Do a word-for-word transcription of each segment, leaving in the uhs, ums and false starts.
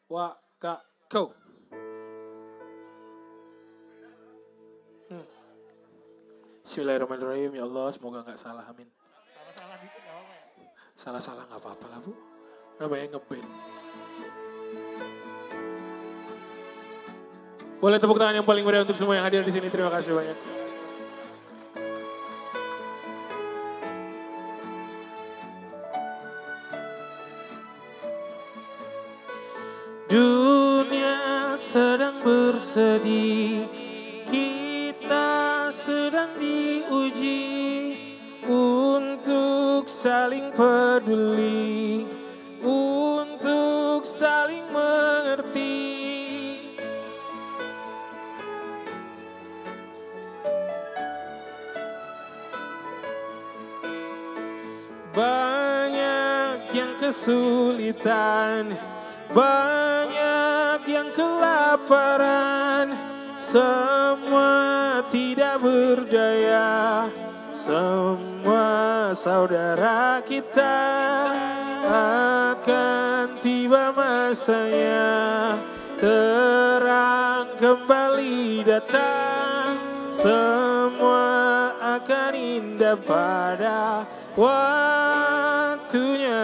wa, ka, go. Hmm. Bismillahirrahmanirrahim. Ya Allah, semoga nggak salah. Amin. Salah-salah dikit gak apa-apa ya? Salah-salah nggak apa-apa lah bu. Namanya ngeband. Boleh tepuk tangan yang paling meriah untuk semua yang hadir di sini. Terima kasih banyak. Dunia sedang bersedih, kita sedang diuji untuk saling peduli, untuk saling mengerti. Banyak yang kesulitan, banyak yang kelaparan, semua tidak berdaya, semua saudara kita. Akan tiba masanya, terang kembali datang, semua akan indah pada waktunya.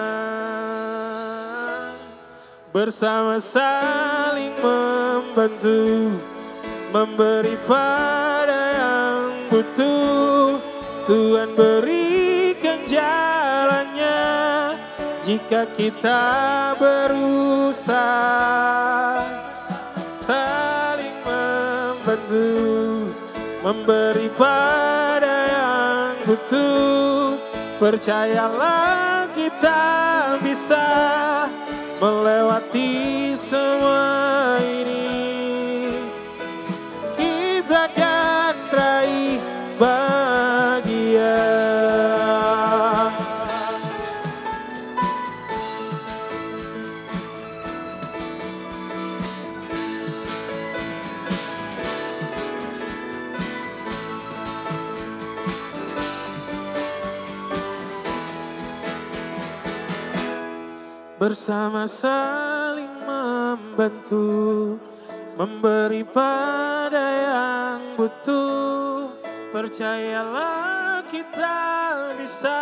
Bersama saling membantu, memberi pada yang butuh. Tuhan berikan jalannya jika kita berusaha. Saling membantu, memberi pada yang butuh. Percayalah kita bisa melewati semua ini. Kita akan raih bahagia. Bersama saling membantu, memberi pada yang butuh. Percayalah kita bisa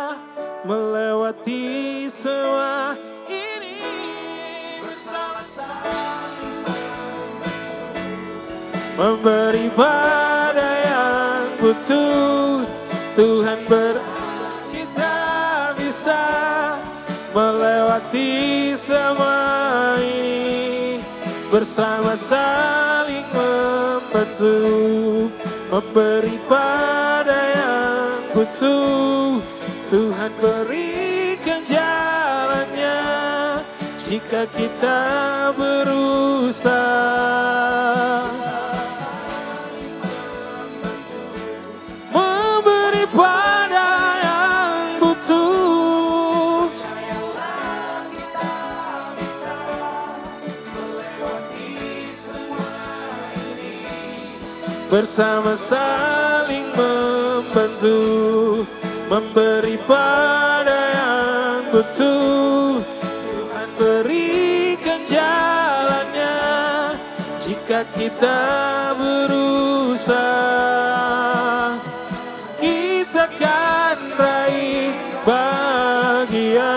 melewati semua ini. Bersama saling membantu, memberi pada yang butuh. Tuhan ber kita bisa melewati semua ini. Bersama saling membantu, memberi pada yang butuh. Tuhan berikan jalannya jika kita berusaha. Memberi pada yang butuh. Bersama saling membantu, memberi pada yang butuh. Tuhan berikan jalannya jika kita berusaha. Kita akan raih bahagia.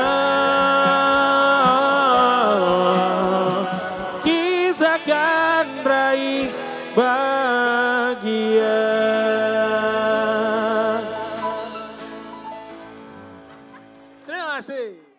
Kita akan raih bahagia. Terima kasih.